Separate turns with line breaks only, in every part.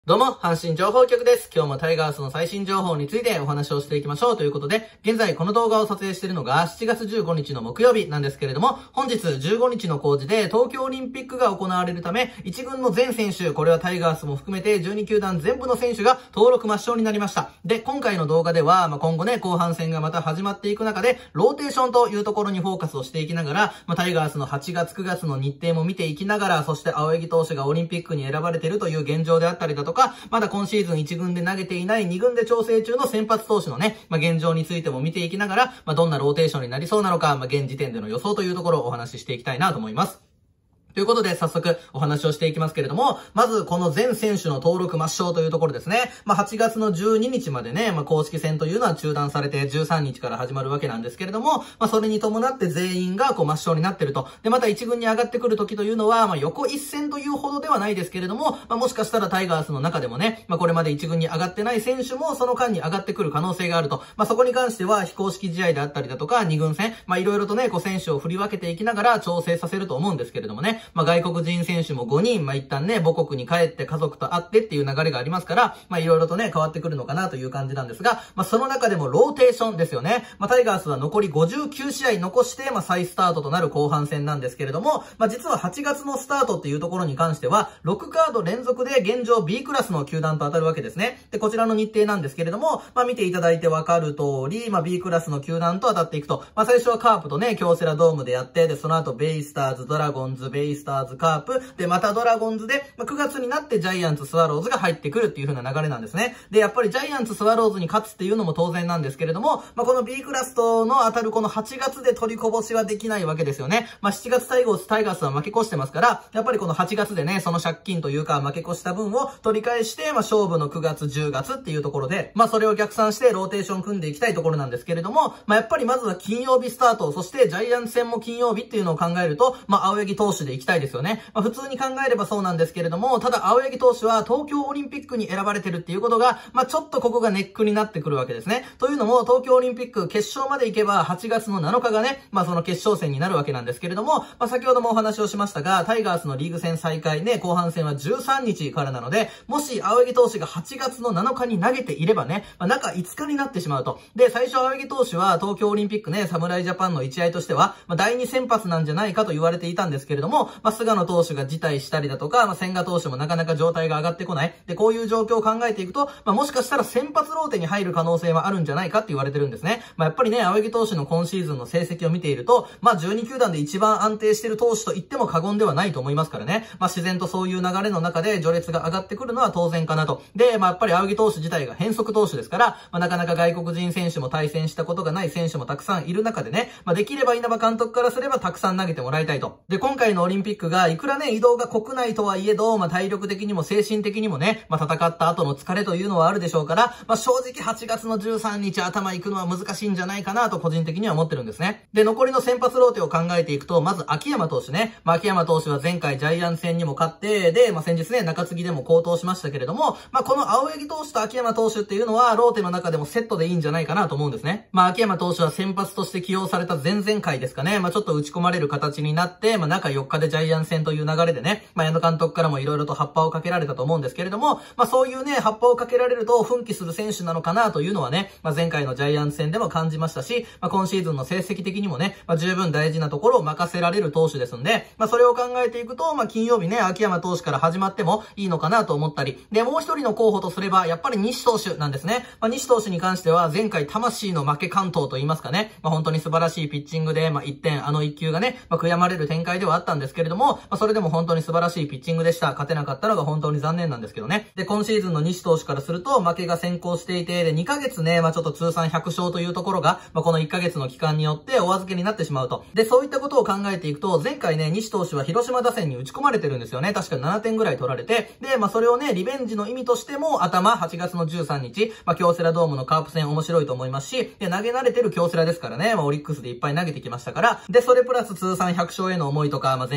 どうも、阪神情報局です。今日もタイガースの最新情報についてお話をしていきましょうということで、現在この動画を撮影しているのが7月15日の木曜日なんですけれども、本日15日の公示で東京オリンピックが行われるため、1軍の全選手、これはタイガースも含めて12球団全部の選手が登録抹消になりました。で、今回の動画では、今後ね、後半戦がまた始まっていく中で、ローテーションというところにフォーカスをしていきながら、タイガースの8月9月の日程も見ていきながら、そして青柳投手がオリンピックに選ばれているという現状であったりだとか、まだ今シーズン1軍で投げていない2軍で調整中の先発投手のね、現状についても見ていきながら、どんなローテーションになりそうなのか、現時点での予想というところをお話ししていきたいなと思います。ということで、早速お話をしていきますけれども、まずこの全選手の登録抹消というところですね。8月の12日までね、公式戦というのは中断されて13日から始まるわけなんですけれども、それに伴って全員が抹消になってると。で、また1軍に上がってくる時というのは、横一線というほどではないですけれども、もしかしたらタイガースの中でもね、これまで1軍に上がってない選手もその間に上がってくる可能性があると。そこに関しては非公式試合であったりだとか、2軍戦、いろいろとね、選手を振り分けていきながら調整させると思うんですけれどもね、外国人選手も5人、一旦ね、母国に帰って家族と会ってっていう流れがありますから、いろいろとね、変わってくるのかなという感じなんですが、その中でもローテーションですよね。タイガースは残り59試合残して、再スタートとなる後半戦なんですけれども、実は8月のスタートっていうところに関しては、6カード連続で現状 B クラスの球団と当たるわけですね。で、こちらの日程なんですけれども、見ていただいてわかる通り、B クラスの球団と当たっていくと、最初はカープとね、京セラドームでやって、で、その後ベイスターズ、ドラゴンズ、ベイスターズ、カープ、で、またドラゴンズで、9月になってジャイアンツ、スワローズが入ってくるっていう風な流れなんですね。で、やっぱりジャイアンツ、スワローズに勝つっていうのも当然なんですけれども、この B クラスとの当たるこの8月で取りこぼしはできないわけですよね。7月タイガースは負け越してますから、やっぱりこの8月でね、その借金というか負け越した分を取り返して、勝負の9月、10月っていうところで、それを逆算してローテーション組んでいきたいところなんですけれども、やっぱりまずは金曜日スタート、そしてジャイアンツ戦も金曜日っていうのを考えると、青柳投手で行きたいですよね。普通に考えればそうなんですけれども、ただ青柳投手は東京オリンピックに選ばれてるっていうことが、ちょっとここがネックになってくるわけですね。というのも、東京オリンピック決勝まで行けば8月の7日がね、その決勝戦になるわけなんですけれども、先ほどもお話をしましたが、タイガースのリーグ戦再開ね、後半戦は13日からなので、もし青柳投手が8月の7日に投げていればね、中5日になってしまうと。で、最初青柳投手は東京オリンピックね、侍ジャパンの一合としては、第2先発なんじゃないかと言われていたんですけれども、菅野投手が辞退したりだとか、千賀投手もなかなか状態が上がってこない。で、こういう状況を考えていくと、もしかしたら先発ローテに入る可能性はあるんじゃないかって言われてるんですね。やっぱりね、青柳投手の今シーズンの成績を見ていると、12球団で一番安定している投手と言っても過言ではないと思いますからね。自然とそういう流れの中で序列が上がってくるのは当然かなと。で、やっぱり青柳投手自体が変則投手ですから、なかなか外国人選手も対戦したことがない選手もたくさんいる中でね、できれば稲葉監督からすればたくさん投げてもらいたいと。で、今回のオリンピックがいくらね、移動が国内とはいえど、体力的にも精神的にもね、戦った後の疲れというのはあるでしょうから、正直8月の13日頭行くのは難しいんじゃないかなと個人的には思ってるんですね。で、残りの先発ローテを考えていくと、まず秋山投手ね。秋山投手は前回ジャイアンツ戦にも勝って、で、先日ね、中継ぎでも好投しましたけれども、この青柳投手と秋山投手っていうのは、ローテの中でもセットでいいんじゃないかなと思うんですね。秋山投手は先発として起用された前々回ですかね。ちょっと打ち込まれる形になって、中4日でジャイアンツ戦という流れでね、矢野監督からも色々と葉っぱをかけられたと思うんですけれども、そういうね、葉っぱをかけられると奮起する選手なのかなというのはね、前回のジャイアンツ戦でも感じましたし、今シーズンの成績的にもね、十分大事なところを任せられる投手ですんで、それを考えていくと、金曜日ね、秋山投手から始まってもいいのかなと思ったり、で、もう一人の候補とすれば、やっぱり西投手なんですね。西投手に関しては、前回魂の負け関東と言いますかね、本当に素晴らしいピッチングで、1点、1球がね、悔やまれる展開ではあったんですけれども、それでも本当に素晴らしいピッチングでした。勝てなかったのが本当に残念なんですけどね。で、今シーズンの西投手からすると、負けが先行していて、で、2ヶ月ね、ちょっと通算100勝というところが、この1ヶ月の期間によってお預けになってしまうと。で、そういったことを考えていくと、前回ね、西投手は広島打線に打ち込まれてるんですよね。確か7点ぐらい取られて、で、それをね、リベンジの意味としても、8月の13日、京セラドームのカープ戦面白いと思いますし、で、投げ慣れてる京セラですからね、オリックスでいっぱい投げてきましたから、で、それプラス通算100勝への思いとか、前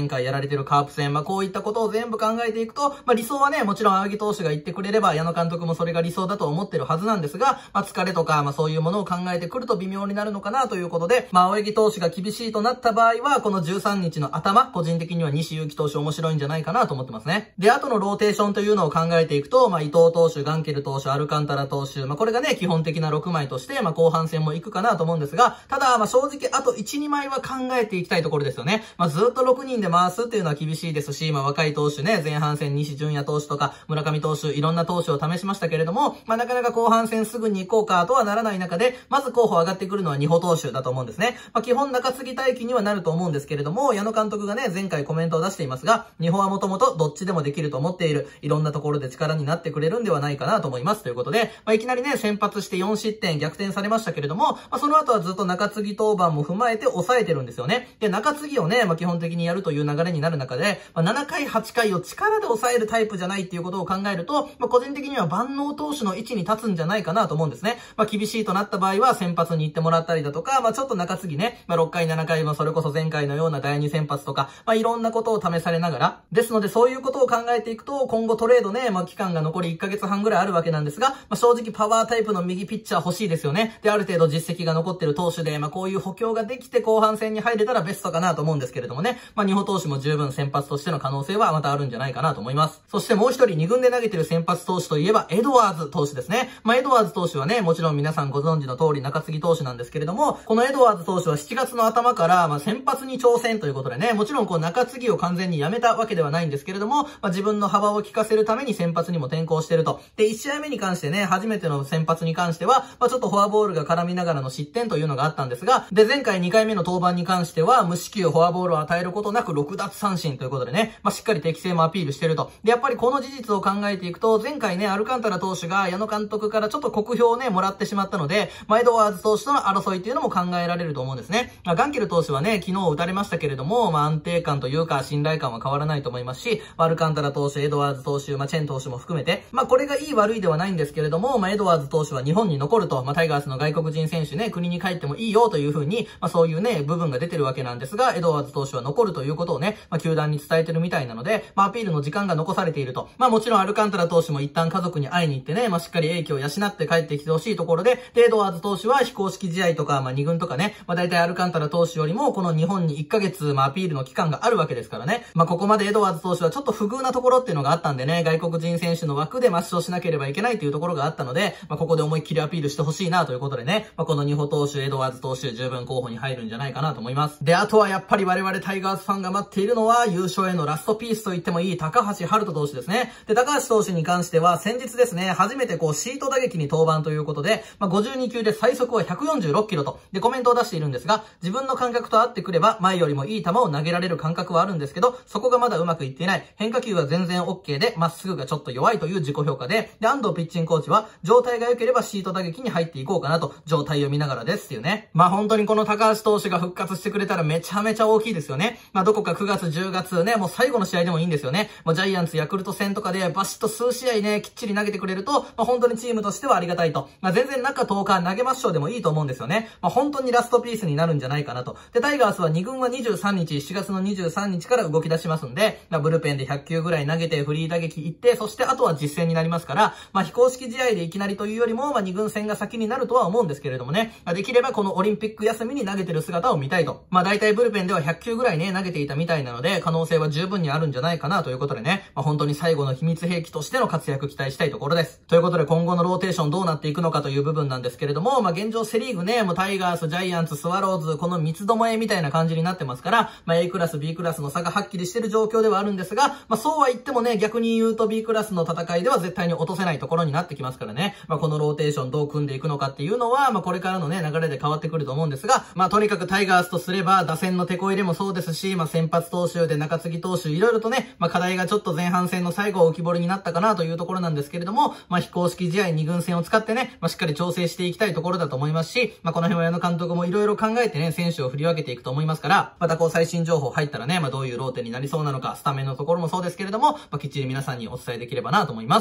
前回やられてるカープ戦、こういったことを全部考えていくと、理想はね、もちろん青木投手が言ってくれれば、矢野監督もそれが理想だと思ってるはずなんですが、疲れとか、そういうものを考えてくると微妙になるのかなということで、青木投手が厳しいとなった場合は、この13日の頭、個人的には西勇輝投手面白いんじゃないかなと思ってますね。で、後のローテーションというのを考えていくと、伊藤投手、ガンケル投手、アルカンタラ投手、これがね、基本的な6枚として、後半戦も行くかなと思うんですが、ただ、正直、あと1、2枚は考えていきたいところですよね。ずっと6人で回すっていうのは厳しいですし、若い投手ね、前半戦西純也投手とか、村上投手、いろんな投手を試しましたけれども、なかなか後半戦すぐに行こうかとはならない中で、まず候補上がってくるのは二歩投手だと思うんですね。基本中継ぎ待機にはなると思うんですけれども、矢野監督がね、前回コメントを出していますが、二歩はもともとどっちでもできると思っている、いろんなところで力になってくれるんではないかなと思いますということで、いきなりね、先発して4失点逆転されましたけれども、その後はずっと中継ぎ登板も踏まえて抑えてるんですよね。で、中継ぎをね、基本的にやるという流れになる中で、7回、8回を力で抑えるタイプじゃないっていうことを考えると、個人的には万能投手の位置に立つんじゃないかなと思うんですね。厳しいとなった場合は先発に行ってもらったりだとか、ちょっと中継ぎね、6回、7回もそれこそ前回のような第2先発とか、いろんなことを試されながら、ですのでそういうことを考えていくと、今後トレードね、期間が残り1ヶ月半ぐらいあるわけなんですが、正直パワータイプの右ピッチャー欲しいですよね。で、ある程度実績が残ってる投手で、こういう補強ができて後半戦に入れたらベストかなと思うんですけれどもね、二歩投手も十分先発としての可能性はまたあるんじゃないかなと思います。そしてもう一人2軍で投げてる先発投手といえばエドワーズ投手ですね。エドワーズ投手はね、もちろん皆さんご存知の通り中継ぎ投手なんですけれども、このエドワーズ投手は7月の頭から先発に挑戦ということでね、もちろん中継ぎを完全にやめたわけではないんですけれども、自分の幅を利かせるために先発にも転向してると。で、1試合目に関してね、初めての先発に関しては、ちょっとフォアボールが絡みながらの失点というのがあったんですが、で、前回2回目の登板に関しては、無四球フォアボールを与えることなく6奪三振ということでね、しっかり適性もアピールしてると。で、やっぱりこの事実を考えていくと、前回ね、アルカンタラ投手が矢野監督からちょっと酷評をね、もらってしまったので、エドワーズ投手との争いっていうのも考えられると思うんですね。ガンケル投手はね、昨日打たれましたけれども、安定感というか信頼感は変わらないと思いますし、アルカンタラ投手、エドワーズ投手、チェン投手も含めて、これがいい悪いではないんですけれども、エドワーズ投手は日本に残ると、タイガースの外国人選手ね、国に帰ってもいいよという風に、そういうね、部分が出てるわけなんですが、エドワーズ投手は残るということをね、球団に伝えてるみたいなので、アピールの時間が残されていると。もちろんアルカンタラ投手も一旦家族に会いに行ってね、しっかり英気を養って帰ってきてほしいところで、エドワーズ投手は非公式試合とか、2軍とかね、大体アルカンタラ投手よりも、この日本に1ヶ月、アピールの期間があるわけですからね。ここまでエドワーズ投手はちょっと不遇なところっていうのがあったんでね、外国人選手の枠で抹消しなければいけないというところがあったので、ここで思いっきりアピールしてほしいなということでね、この二歩投手、エドワーズ投手、十分候補に入るんじゃないかなと思います。で、あとはやっぱり我々タイガースファンが待っているのは、優勝へのラストピースと言ってもいい高橋遥人投手ですね。で、高橋投手に関しては、先日ですね、初めてシート打撃に登板ということで、52球で最速は146キロと、で、コメントを出しているんですが、自分の感覚と合ってくれば、前よりもいい球を投げられる感覚はあるんですけど、そこがまだうまくいっていない。変化球は全然 OK で、まっすぐがちょっと弱いという自己評価で、安藤ピッチングコーチは、状態が良ければシート打撃に入っていこうかなと、状態を見ながらですっていうね。本当にこの高橋投手が復活してくれたらめちゃめちゃ大きいですよね。どこか9月、10月ね、もう最後の試合でもいいんですよね。ジャイアンツ、ヤクルト戦とかでバシッと数試合ね、きっちり投げてくれると、本当にチームとしてはありがたいと。全然中10日投げましょうでもいいと思うんですよね。本当にラストピースになるんじゃないかなと。で、タイガースは2軍は23日、7月の23日から動き出しますんで、ブルペンで100球ぐらい投げてフリー打撃行って、そしてあとは実戦になりますから、非公式試合でいきなりというよりも、2軍戦が先になるとは思うんですけれどもね、できればこのオリンピック休みに投げてる姿を見たいと。大体ブルペンでは100球ぐらいね、投げていたみたいなので、可能性は十分にあるんじゃないかなということでね、本当に最後の秘密兵器としての活躍期待したいところです。ということで今後のローテーションどうなっていくのかという部分なんですけれども、現状セリーグね、タイガース、ジャイアンツ、スワローズ、この三つどもえみたいな感じになってますから、A クラス、B クラスの差がはっきりしてる状況ではあるんですが、そうは言ってもね、逆に言うと B クラスの戦いでは絶対に落とせないところになってきますからね、このローテーションどう組んでいくのかっていうのは、これからのね、流れで変わってくると思うんですが、とにかくタイガースとすれば、打線の手こ入れもそうですし、先発投手で中継ぎ投手、いろいろとね、課題がちょっと前半戦の最後浮き彫りになったかなというところなんですけれども、非公式試合2軍戦を使ってね、しっかり調整していきたいところだと思いますし、この辺は矢野監督もいろいろ考えてね、選手を振り分けていくと思いますから、また最新情報入ったらね、どういうローテになりそうなのか、スタメンのところもそうですけれども、きっちり皆さんにお伝えできればなと思います。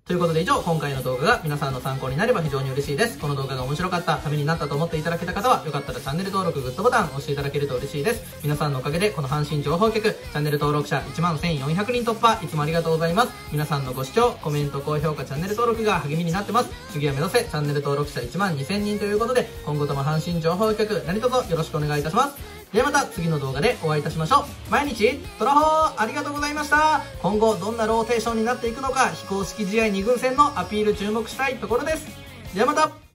ということで以上、今回の動画が皆さんの参考になれば非常に嬉しいです。この動画が面白かった、ためになったと思っていただけた方は、よかったらチャンネル登録、グッドボタンを押していただけると嬉しいです。皆さんのおかげで、この阪神情報局、チャンネル登録者11,400人突破、いつもありがとうございます。皆さんのご視聴、コメント、高評価、チャンネル登録が励みになってます。次は目指せ、チャンネル登録者12,000人ということで、今後とも阪神情報局、何卒よろしくお願いいたします。ではまた次の動画でお会いいたしましょう。毎日、トラホーありがとうございました。今後どんなローテーションになっていくのか、非公式試合2軍戦のアピール注目したいところです。ではまた。